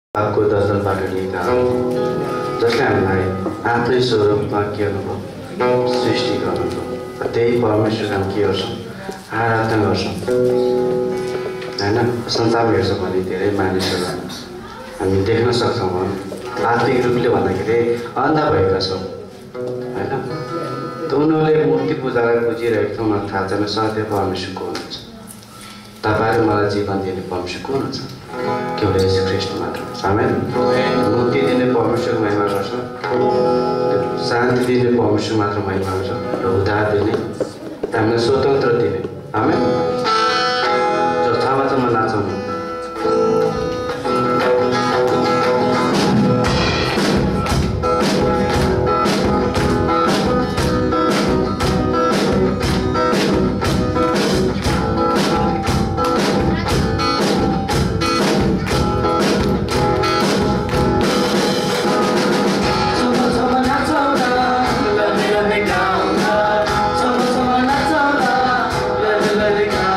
आपको दर्शनबाट लिएका जसले हामीलाई आफ्नै स्वरूपमा के गर्नुभयो सृष्टि गर्नुभयो त्यही परमेश्वरको हामी के गर्छौँ आराधना गर्छौँ होइन संसारमा हेर्छौँ भने धेरै मानिसहरू हामी देख्न सक्छौँ आर्थिक रूपले भन्दाखेरि अन्धा भएका छौँ होइन त उनीहरूले मूर्ति पूजालाई बुझिरहेको छ उनीहरूलाई थाहा छैन सत्य परमेश्वर को हुनुहुन्छ तपाईँहरू मलाई जीवन दिने परमेश्वर को हुनुहुन्छ केवल यीशु ख्रीष्ट मात्र आमेन मुक्ति दिने परमेश्वरको महिमा गर्छ शान्ति दिने परमेश्वर मात्र महिमा गर्छ र उद्धार दिने हामीलाई स्वतन्त्र दिने आमेन जो थाहा नाचौँ Let me down.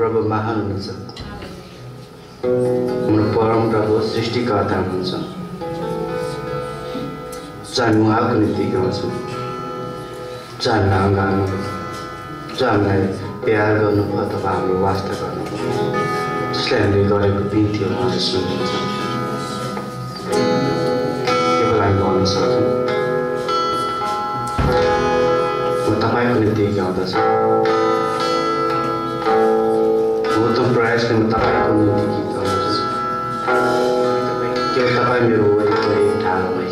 प्रभु महान हुनुहुन्छ हाम्रो परम प्रभु सृष्टिकर्ता हुनुहुन्छ जो हामी उहाँको निम्ति गाउँछौँ जो हामीलाई अँगाल्नुभयो जो हामीलाई प्यार गर्नुभयो अथवा हाम्रो वास्ता गर्नुभयो जसले हामीले गरेको बिन्ती हो उहाँले सुन्नुहुन्छ केवल हामी भन्न सक्छौँ म तपाईँको निम्ति गाउँदछु उत्तम प्रयासले म तपाईँको निम्ति गीत गाउँदछु केवल तपाईँ मेरो वरिपरि ठाडो भएछ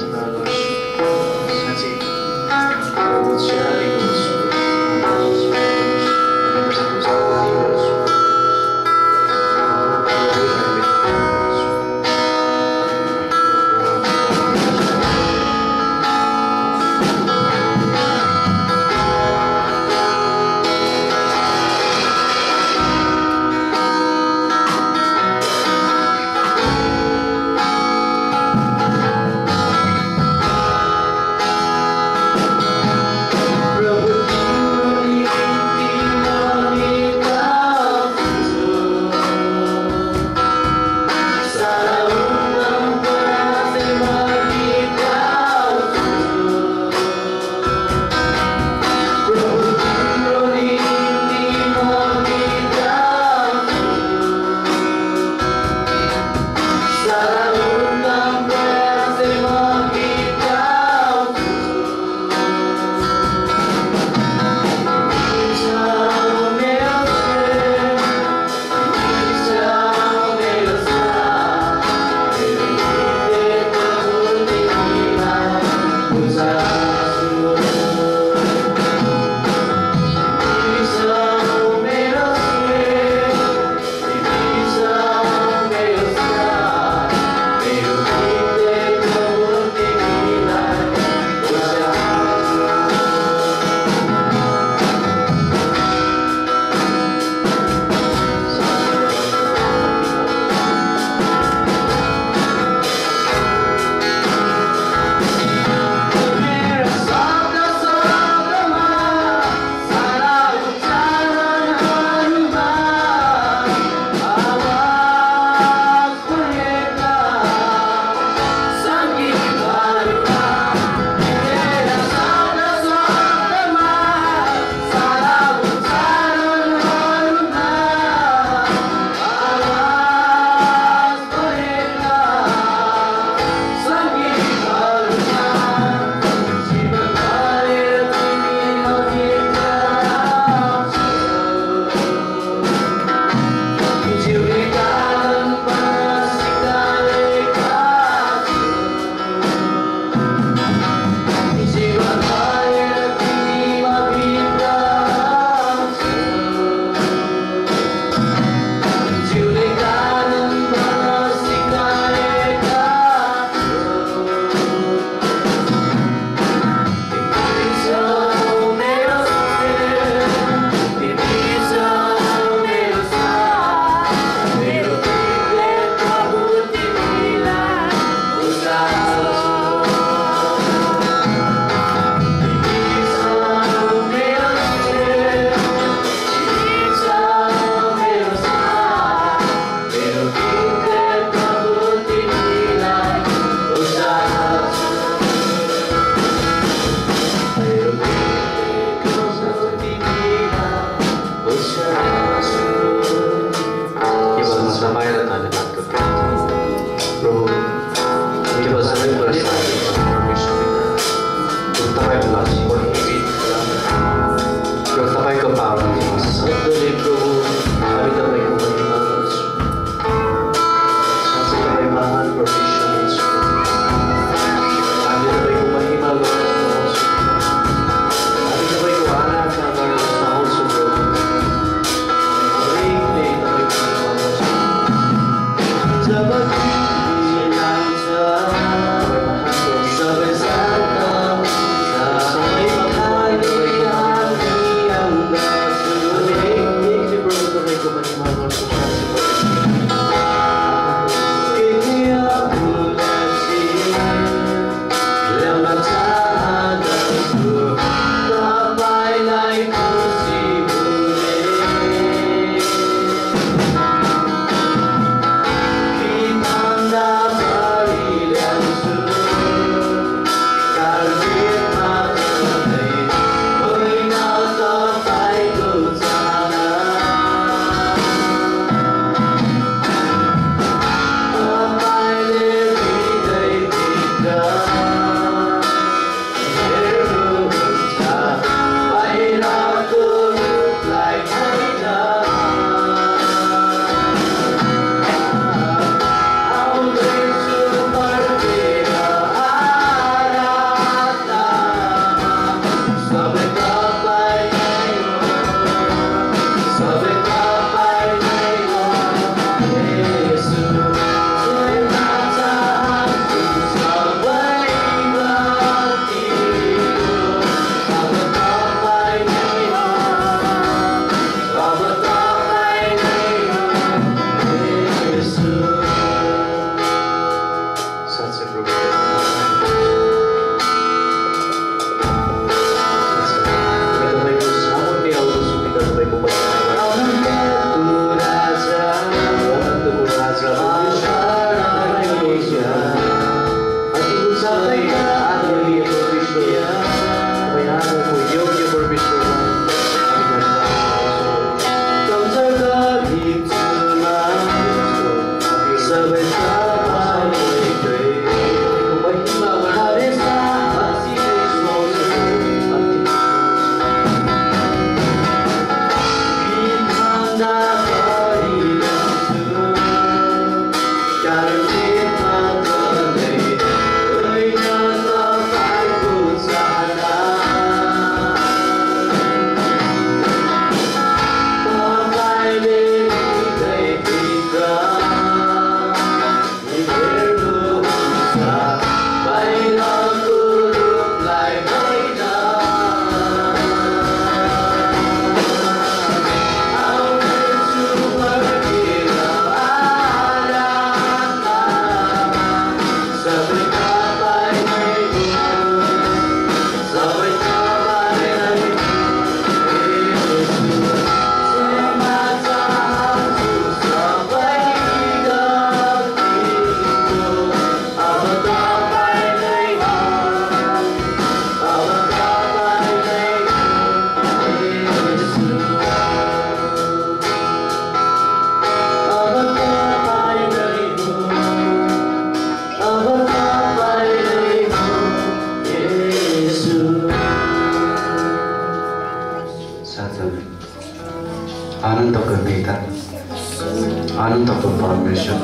अनन्तको पिता, अनन्तको परमेश्वर,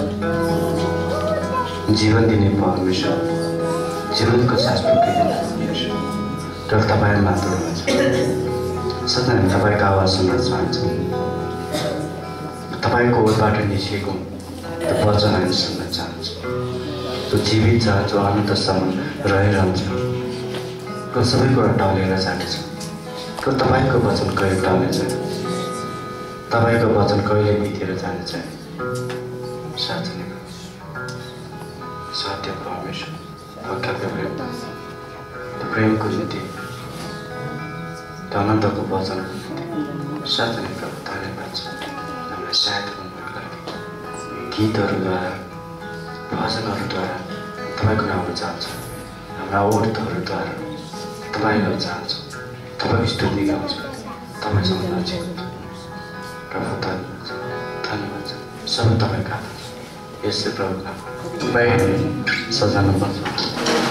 जीवन दिने परमेश्वर, जीवनको शाश्वत दिने परमेश्वर, र तपाईँ मात्र हुनुहुन्छ। सधैँ हामी तपाईँको आवाज सुन्न चाहन्छौँ। तपाईँको ओरबाट निस्केको त्यो वचन हामी सुन्न चाहन्छौँ। जो जीवित छ, जो अनन्तसम्म रहिरहन्छ, र सबै कुरा टलेर जानेछ। र तपाईँको वचन कहिले टल्नेछ, तपाईँको वचन कहिले बितेर जानेछ। साँच्चै नै सत्य परमेश्वर, पक्का प्रेम, त्यो प्रेमको निम्ति, त्यो अनन्तको वचनको निम्ति साँच्चै नै प्रभु धन्यवाद छ। हामीलाई सहायता गर्नुको लागि गीतहरूद्वारा, भजनहरूद्वारा तपाईँको नाममा जान्छ। हाम्रा ओठहरूद्वारा तपाईँलाई चाहन्छ, तपाईँको स्तुति गाउँछ, तपाईँसँग नजिक। प्रभु धन्यवाद छ, धन्यवाद छ। सबै तपाईँका यसै प्रभुका बाहिर सजाउनु पर्छ।